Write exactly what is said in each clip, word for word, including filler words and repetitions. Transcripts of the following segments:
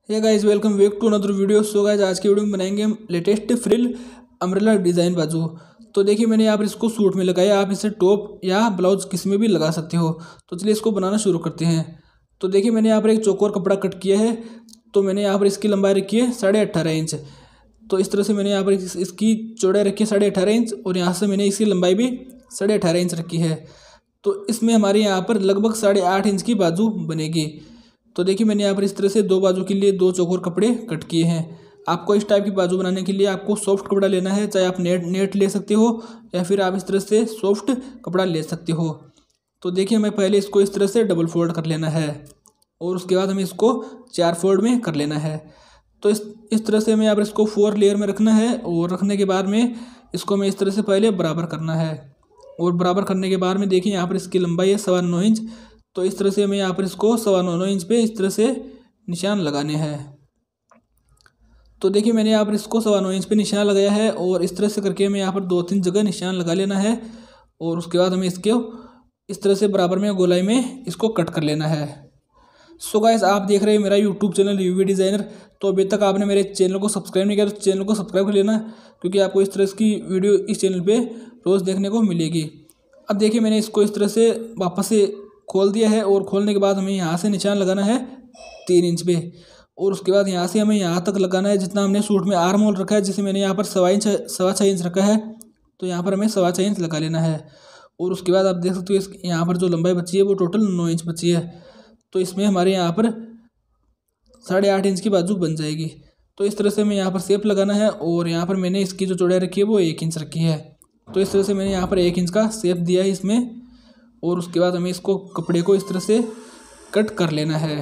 Hey guys, welcome back to another video. So guys, आज की video में बनाएंगे हम लेटेस्ट फ्रिल अम्ब्रेला डिज़ाइन बाजू। तो देखिए, मैंने यहाँ पर इसको सूट में लगाया। आप इसे टॉप या ब्लाउज किस में भी लगा सकते हो। तो चलिए इसको बनाना शुरू करते हैं। तो देखिए, मैंने यहाँ पर एक चौकोर कपड़ा कट किया है। तो मैंने यहाँ पर इसकी लंबाई रखी है साढ़े अट्ठारह इंच। तो इस तरह से मैंने यहाँ पर इस, इसकी चौड़ाई रखी है साढ़े अठारह इंच, और यहाँ से मैंने इसकी लंबाई भी साढ़े अठारह इंच रखी है। तो इसमें हमारे यहाँ पर लगभग साढ़े आठ इंच की बाजू बनेगी। तो देखिए, मैंने यहाँ पर इस तरह से दो बाजू के लिए दो चौकोर कपड़े कट किए हैं। आपको इस टाइप की बाजू बनाने के लिए आपको सॉफ्ट कपड़ा लेना है, चाहे आप नेट नेट ले सकते हो या फिर आप इस तरह से सॉफ्ट कपड़ा ले सकते हो। तो देखिए, हमें पहले इसको इस तरह से डबल फोल्ड कर लेना है और उसके बाद हमें इसको चार फोल्ड में कर लेना है। तो इस इस तरह से हमें यहाँ पर इसको फोर लेयर में रखना है, और रखने के बाद में इसको हमें इस तरह से पहले बराबर करना है। और बराबर करने के बाद में देखिए, यहाँ पर इसकी लंबाई है सवा नौ इंच। तो इस तरह से हमें यहाँ पर इसको सवा नौ नौ इंच पे इस तरह से निशान लगाने हैं। तो देखिए, मैंने यहाँ पर इसको सवा नौ इंच पे निशान लगाया है, और इस तरह से करके हमें यहाँ पर दो तीन जगह निशान लगा लेना है। और उसके बाद हमें इसके इस तरह से बराबर में गोलाई में इसको कट कर लेना है। सो गाइस, आप देख रहे हैं मेरा यूट्यूब चैनल यूवी डिज़ाइनर। तो अभी तक आपने मेरे चैनल को सब्सक्राइब नहीं किया तो चैनल को सब्सक्राइब कर लेना, क्योंकि आपको इस तरह की वीडियो इस चैनल पे रोज़ देखने को मिलेगी। अब देखिए, मैंने इसको इस तरह से वापस से खोल दिया है, और खोलने के बाद हमें यहाँ से निशान लगाना है तीन इंच पे, और उसके बाद यहाँ से हमें यहाँ तक लगाना है जितना हमने सूट में आर्म होल रखा है। जैसे मैंने यहाँ पर सवा इंच सवा छः इंच रखा है, तो यहाँ पर हमें सवा छः इंच लगा लेना है। और उसके बाद आप देख सकते हो, इस यहाँ पर जो लंबाई बची है वो टोटल नौ इंच बची है। तो इसमें हमारे यहाँ पर साढ़े आठ इंच की बाजू बन जाएगी। तो इस तरह से हमें यहाँ पर शेप लगाना है, और यहाँ पर मैंने इसकी जो चौड़ाई रखी है वो एक इंच रखी है। तो इस तरह से मैंने यहाँ पर एक इंच का शेप दिया है इसमें, और उसके बाद हमें इसको कपड़े को इस तरह से कट कर लेना है।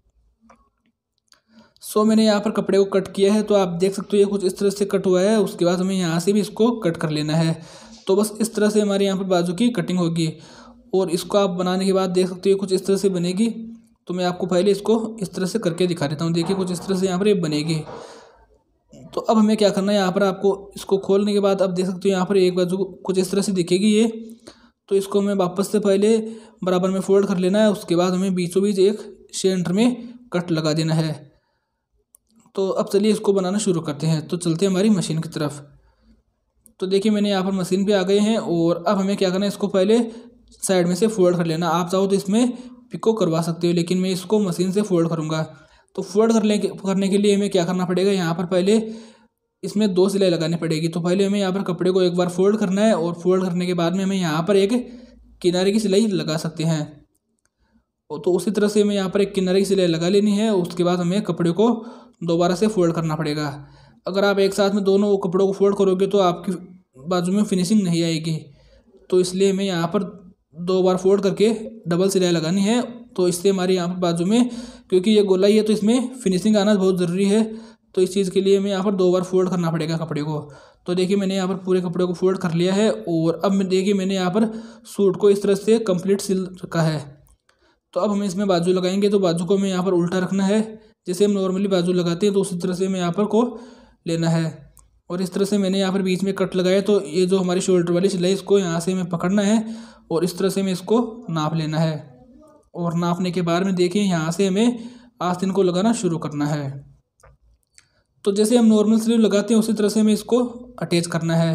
सो मैंने यहाँ पर कपड़े को कट किया है, तो आप देख सकते हो ये कुछ इस तरह से कट हुआ है। उसके बाद हमें यहाँ से भी इसको कट कर लेना है। तो बस इस तरह से हमारे यहाँ पर बाजू की कटिंग होगी, और इसको आप बनाने के बाद देख सकते हो कुछ इस तरह से बनेगी। तो मैं आपको पहले इसको इस तरह से करके दिखा देता हूँ। देखिए, कुछ इस तरह से यहाँ पर ये बनेगी। तो अब हमें क्या करना है, यहाँ पर आपको इसको खोलने के बाद अब देख सकते हो यहाँ पर एक बाजू कुछ इस तरह से दिखेगी ये। तो इसको हमें वापस से पहले बराबर में फोल्ड कर लेना है। उसके बाद हमें बीचों बीच एक सेंटर में कट लगा देना है। तो अब चलिए इसको बनाना शुरू करते हैं। तो चलते हैं हमारी मशीन की तरफ। तो देखिए, मैंने यहाँ पर मशीन पे आ गए हैं, और अब हमें क्या करना है, इसको पहले साइड में से फोल्ड कर लेना। आप चाहो तो इसमें पिको करवा सकते हो, लेकिन मैं इसको मशीन से फोल्ड करूँगा। तो फोल्ड करने के करने के लिए हमें क्या करना पड़ेगा, यहाँ पर पहले इसमें दो सिलाई लगानी पड़ेगी। तो पहले हमें यहाँ पर कपड़े को एक बार फोल्ड करना है, और फोल्ड करने के बाद में हमें यहाँ पर एक किनारे की सिलाई लगा सकते हैं। तो उसी तरह से हमें यहाँ पर एक किनारे की सिलाई लगा लेनी है। उसके बाद हमें कपड़े को दोबारा से फोल्ड करना पड़ेगा। अगर आप एक साथ में दोनों कपड़ों को फोल्ड करोगे तो आपकी बाजू में फिनिशिंग नहीं आएगी। तो इसलिए हमें यहाँ पर दो बार फोल्ड करके डबल सिलाई लगानी है। तो इससे हमारी यहाँ पर बाजू में, क्योंकि ये गोलाई है तो इसमें फिनिशिंग आना बहुत ज़रूरी है। तो इस चीज़ के लिए हमें यहाँ पर दो बार फोल्ड करना पड़ेगा कपड़े को। तो देखिए, मैंने यहाँ पर पूरे कपड़े को फोल्ड कर लिया है, और अब देखिए मैंने यहाँ पर सूट को इस तरह से कंप्लीट सिल रखा है। तो अब हमें इसमें बाजू लगाएंगे। तो बाजू को हमें यहाँ पर उल्टा रखना है, जैसे हम नॉर्मली बाजू लगाते हैं। तो उसी तरह से हमें यहाँ पर को लेना है, और इस तरह से मैंने यहाँ पर बीच में कट लगाया। तो ये जो हमारी शोल्डर वाली सिलाई, इसको यहाँ से हमें पकड़ना है, और इस तरह से हमें इसको नाप लेना है। और नापने के बाद में देखिए, यहाँ से हमें आस्तीन को लगाना शुरू करना है। तो जैसे हम नॉर्मल स्लीव लगाते हैं उसी तरह से हमें इसको अटैच करना है।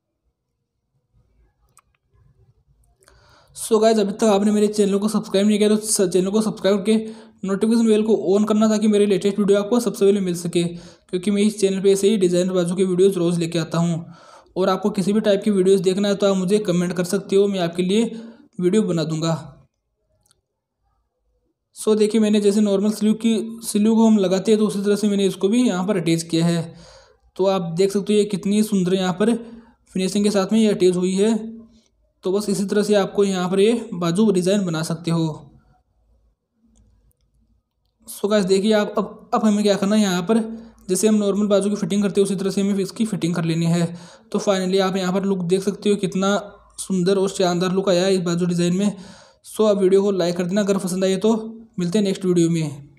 सो गाइस, अभी तक आपने मेरे चैनल को सब्सक्राइब नहीं किया तो चैनल को सब्सक्राइब करके नोटिफिकेशन बेल को ऑन करना, ताकि मेरे लेटेस्ट वीडियो आपको सबसे पहले मिल सके। क्योंकि मैं इस चैनल पे ऐसे ही डिज़ाइनर बाजू की वीडियोस रोज़ लेके आता हूँ। और आपको किसी भी टाइप की वीडियोस देखना है तो आप मुझे कमेंट कर सकते हो, मैं आपके लिए वीडियो बना दूंगा। सो देखिए, मैंने जैसे नॉर्मल स्लीव की स्लीव को हम लगाते हैं तो उसी तरह से मैंने इसको भी यहाँ पर अटैच किया है। तो आप देख सकते हो ये कितनी सुंदर यहाँ पर फिनिशिंग के साथ में ये अटैच हुई है। तो बस इसी तरह से आपको यहाँ पर ये बाजू डिज़ाइन बना सकते हो। सो गाइस, देखिए आप अब अब हमें क्या करना है, यहाँ पर जैसे हम नॉर्मल बाजू की फिटिंग करते हैं उसी तरह से हमें इसकी फिटिंग कर लेनी है। तो फाइनली आप यहाँ पर लुक देख सकते हो, कितना सुंदर और शानदार लुक आया है इस बाजू डिज़ाइन में। सो आप वीडियो को लाइक कर देना अगर पसंद आए तो। मिलते हैं नेक्स्ट वीडियो में।